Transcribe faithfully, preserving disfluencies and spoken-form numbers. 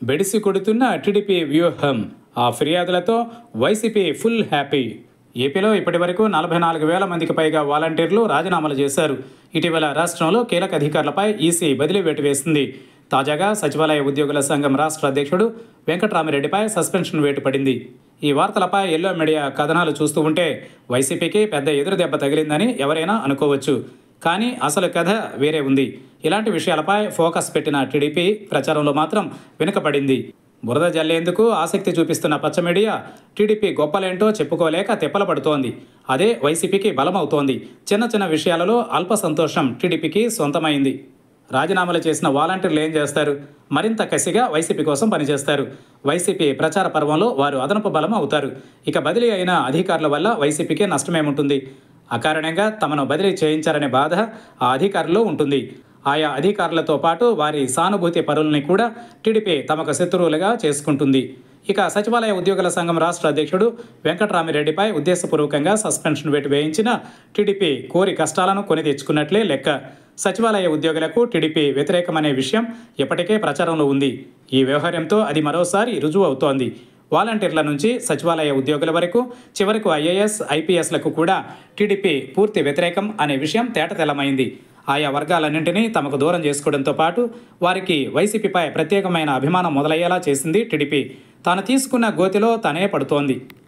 బెడిసి కొడుతున్న టీడీపీ వ్యూహం. ఆ ఫిర్యాదులతో వైసీపీ ఫుల్ హ్యాపీ. ఏపీలో ఇప్పటివరకు నలభై నాలుగు వేల మందికి పైగా వాలంటీర్లు రాజీనామాలు చేశారు. ఇటీవల రాష్ట్రంలో కీలక అధికారులపై ఈసీ బదిలీ వేటు వేసింది. తాజాగా సచివాలయ ఉద్యోగుల సంఘం రాష్ట్ర అధ్యక్షుడు వెంకట్రామిరెడ్డిపై సస్పెన్షన్ వేటు పడింది. ఈ వార్తలపై ఎల్లో మీడియా కథనాలు చూస్తూ ఉంటే వైసీపీకి పెద్ద ఎదురు దెబ్బ తగిలిందని ఎవరైనా అనుకోవచ్చు. కానీ అసలు కథ వేరే ఉంది. ఇలాంటి విషయాలపై ఫోకస్ పెట్టిన టీడీపీ ప్రచారంలో మాత్రం వెనుకబడింది. బురద జల్లేందుకు ఆసక్తి చూపిస్తున్న పచ్చ మీడియా టీడీపీ గొప్పలేంటో చెప్పుకోలేక తిప్పల పడుతోంది. అదే వైసీపీకి బలమవుతోంది. చిన్న చిన్న విషయాలలో అల్ప సంతోషం టీడీపీకి సొంతమైంది. రాజీనామాలు చేసిన వాలంటీర్లు ఏం చేస్తారు? మరింత కసిగా వైసీపీ కోసం పనిచేస్తారు. వైసీపీ ప్రచార పర్వంలో వారు అదనపు బలం అవుతారు. ఇక బదిలీ అయిన అధికారుల వల్ల వైసీపీకి నష్టమేముంటుంది? అకారణంగా తమను బదిలీ చేయించారనే బాధ ఆ అధికారుల్లో ఉంటుంది. ఆయా అధికారులతో పాటు వారి సానుభూతి పరుల్ని కూడా టీడీపీ తమకు శత్రువులుగా చేసుకుంటుంది. ఇక సచివాలయ ఉద్యోగుల సంఘం రాష్ట్ర అధ్యక్షుడు వెంకట్రామిరెడ్డిపై ఉద్దేశపూర్వకంగా సస్పెన్షన్ వేటు వేయించిన టీడీపీ కోరి కష్టాలను కొని తెచ్చుకున్నట్లే లెక్క. సచివాలయ ఉద్యోగులకు టీడీపీ వ్యతిరేకమనే విషయం ఎప్పటికే ప్రచారంలో ఉంది. ఈ వ్యవహారంతో అది మరోసారి రుజువు అవుతోంది. వాలంటీర్ల నుంచి సచివాలయ ఉద్యోగుల వరకు చివరకు ఐఏఎస్, ఐపీఎస్లకు కూడా టీడీపీ పూర్తి వ్యతిరేకం అనే విషయం తేటతెల్లమైంది. ఆయా వర్గాలన్నింటినీ తమకు దూరం చేసుకోవడంతో పాటు వారికి వైసీపీపై ప్రత్యేకమైన అభిమానం మొదలయ్యేలా చేసింది టీడీపీ. తాను తీసుకున్న గోతిలో తనే పడుతోంది.